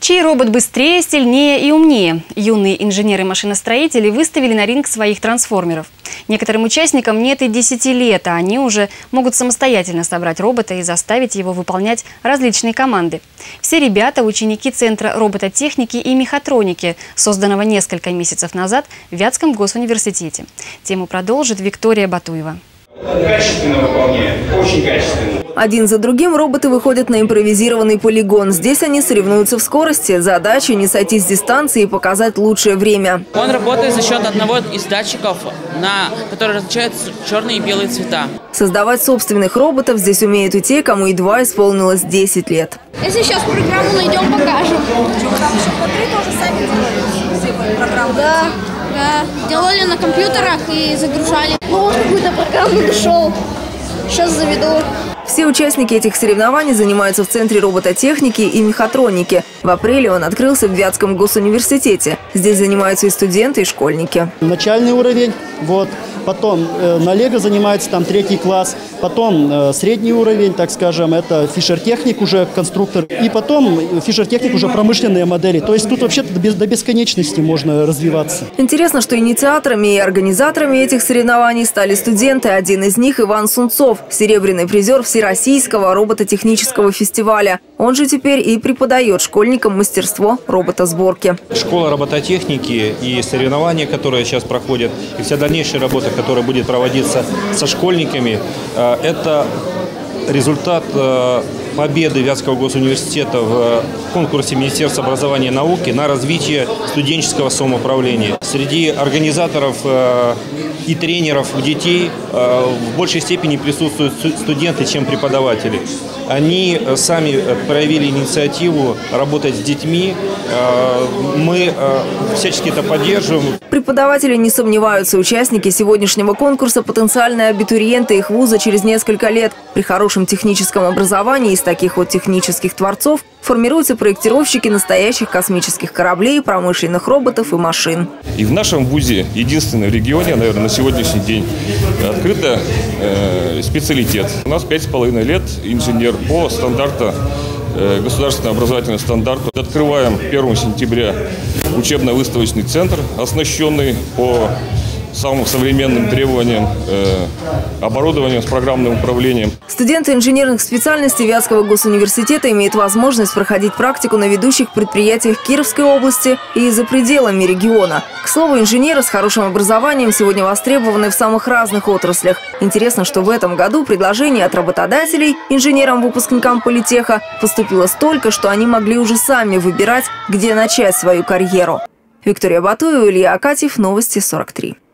Чей робот быстрее, сильнее и умнее? Юные инженеры-машиностроители выставили на ринг своих трансформеров. Некоторым участникам нет и 10 лет, а они уже могут самостоятельно собрать робота и заставить его выполнять различные команды. Все ребята – ученики Центра робототехники и мехатроники, созданного несколько месяцев назад в Вятском госуниверситете. Тему продолжит Виктория Батуева. Качественно выполняем, очень качественно. Один за другим роботы выходят на импровизированный полигон. Здесь они соревнуются в скорости. Задача – не сойти с дистанции и показать лучшее время. Он работает за счет одного из датчиков, который различает черные и белые цвета. Создавать собственных роботов здесь умеют и те, кому едва исполнилось 10 лет. Если сейчас программу найдем, покажем. Смотри, тоже сами делали программу? Да. Делали на компьютерах и загружали. Ну, вот какую-то программу нашел. Сейчас заведу. Все участники этих соревнований занимаются в Центре робототехники и мехатроники. В апреле он открылся в Вятском госуниверситете. Здесь занимаются и студенты, и школьники. Начальный уровень, потом на Лего занимается там 3 класс, потом средний уровень, так скажем, это фишер-техник уже конструктор, и потом фишер-техник уже промышленные модели. То есть тут вообще-то до бесконечности можно развиваться. Интересно, что инициаторами и организаторами этих соревнований стали студенты. Один из них Иван Сунцов, серебряный призер Всероссийского робототехнического фестиваля. Он же теперь и преподает школьникам мастерство роботосборки. Школа робототехники и соревнования, которые сейчас проходят, и вся дальнейшая работа, которая будет проводиться со школьниками, это результат победы Вятского госуниверситета в конкурсе Министерства образования и науки на развитие студенческого самоуправления. Среди организаторов и тренеров детей в большей степени присутствуют студенты, чем преподаватели. Они сами проявили инициативу работать с детьми. Мы всячески это поддерживаем. Преподаватели не сомневаются. Участники сегодняшнего конкурса – потенциальные абитуриенты их вуза через несколько лет. При хорошем техническом образовании из таких вот технических творцов формируются проектировщики настоящих космических кораблей, промышленных роботов и машин. И в нашем вузе, единственный в регионе, наверное, на сегодняшний день, открыто специалитет. У нас 5,5 лет инженер по стандарту, государственному образовательному стандарту. Открываем 1 сентября учебно-выставочный центр, оснащенный по самым современным требованиям оборудованием с программным управлением. Студенты инженерных специальностей Вятского госуниверситета имеют возможность проходить практику на ведущих предприятиях Кировской области и за пределами региона. К слову, инженеры с хорошим образованием сегодня востребованы в самых разных отраслях. Интересно, что в этом году предложений от работодателей инженерам-выпускникам политеха поступило столько, что они могли уже сами выбирать, где начать свою карьеру. Виктория Батуева, Илья Акатьев, Новости 43.